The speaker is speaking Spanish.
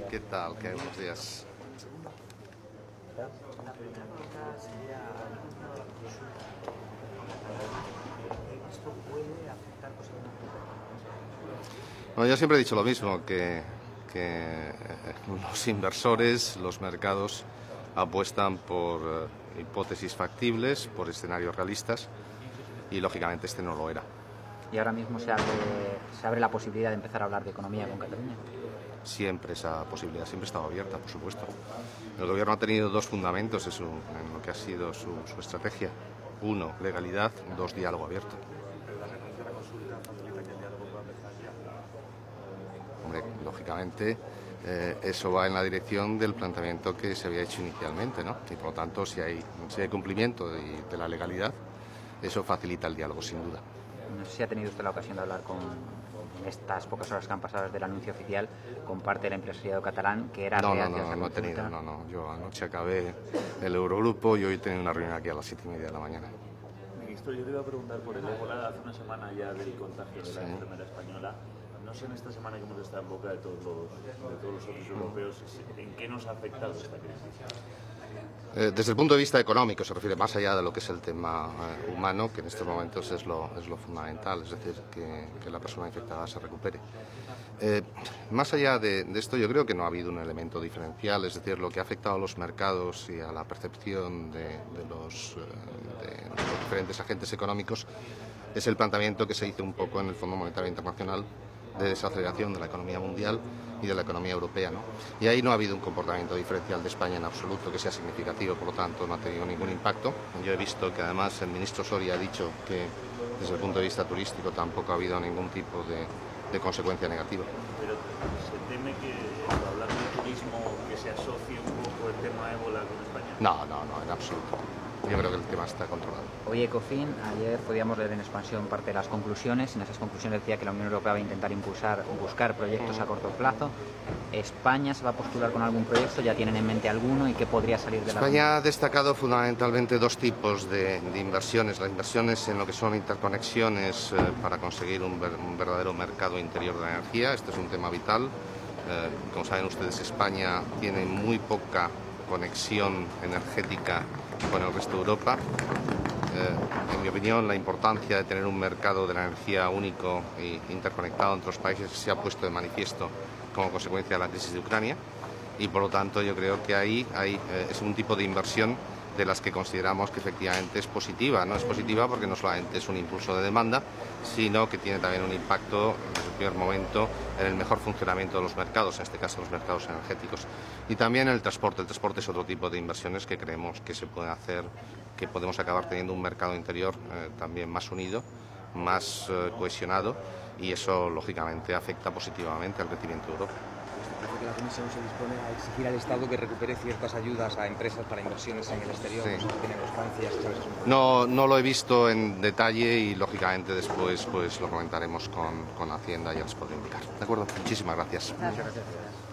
¿Qué tal? ¿Qué hay? Buenos días. La primera pregunta sería, ¿esto puede afectar posiblemente? Bueno, yo siempre he dicho lo mismo, que los inversores, los mercados apuestan por hipótesis factibles, por escenarios realistas y lógicamente este no lo era. Y ahora mismo se abre la posibilidad de empezar a hablar de economía con Cataluña. Siempre esa posibilidad, siempre ha estado abierta, por supuesto. El gobierno ha tenido dos fundamentos en lo que ha sido su estrategia. Uno, legalidad. Dos, diálogo abierto. Hombre, lógicamente eso va en la dirección del planteamiento que se había hecho inicialmente, ¿no? Y por lo tanto, si hay cumplimiento de la legalidad, eso facilita el diálogo, sin duda. No sé si ha tenido usted la ocasión de hablar en estas pocas horas que han pasado desde el anuncio oficial con parte del empresariado catalán que era reacio a esta No he tenido, consulta. no. Yo anoche acabé el Eurogrupo y hoy he tenido una reunión aquí a las 7:30 de la mañana. Ministro, yo le iba a preguntar por el ébola hace una semana ya del contagio de la enfermera española. No sé en esta semana que hemos estado en boca de todos los socios europeos, ¿en qué nos ha afectado esta crisis? Desde el punto de vista económico se refiere más allá de lo que es el tema humano, que en estos momentos es lo fundamental, es decir, que la persona infectada se recupere. Más allá de esto, yo creo que no ha habido un elemento diferencial, es decir, lo que ha afectado a los mercados y a la percepción de los diferentes agentes económicos es el planteamiento que se hizo un poco en el Fondo Monetario Internacional de desaceleración de la economía mundial y de la economía europea, ¿no? Y ahí no ha habido un comportamiento diferencial de España en absoluto que sea significativo, por lo tanto no ha tenido ningún impacto. Yo he visto que además el ministro Soria ha dicho que desde el punto de vista turístico tampoco ha habido ningún tipo de consecuencia negativa. Pero ¿se teme que, hablando de turismo, que se asocie un poco el tema ébola con España? No, en absoluto. Yo creo que el tema está controlado. Hoy Ecofin, ayer podíamos leer en Expansión parte de las conclusiones. En esas conclusiones decía que la Unión Europea va a intentar buscar proyectos a corto plazo. ¿España se va a postular con algún proyecto? ¿Ya tienen en mente alguno? ¿Y qué podría salir de la España ha destacado fundamentalmente dos tipos de inversiones. Las inversiones en lo que son interconexiones para conseguir un verdadero mercado interior de la energía. Este es un tema vital. Como saben ustedes, España tiene muy poca conexión energética con el resto de Europa. En mi opinión, la importancia de tener un mercado de la energía único e interconectado entre los países se ha puesto de manifiesto como consecuencia de la crisis de Ucrania y por lo tanto yo creo que ahí es un tipo de inversión de las que consideramos que efectivamente es positiva. No es positiva porque no solamente es un impulso de demanda, sino que tiene también un impacto desde el primer momento en el mejor funcionamiento de los mercados, en este caso los mercados energéticos. Y también el transporte. El transporte es otro tipo de inversiones que creemos que se puede hacer, que podemos acabar teniendo un mercado interior también más unido, más cohesionado, y eso lógicamente afecta positivamente al crecimiento de Europa. Parece que la Comisión se dispone a exigir al Estado que recupere ciertas ayudas a empresas para inversiones en el exterior, Sí. como tienen los Francia, ¿sabes? No lo he visto en detalle y lógicamente después pues lo comentaremos con Hacienda y ya les podré indicar. ¿De acuerdo? Muchísimas gracias. Muchas gracias.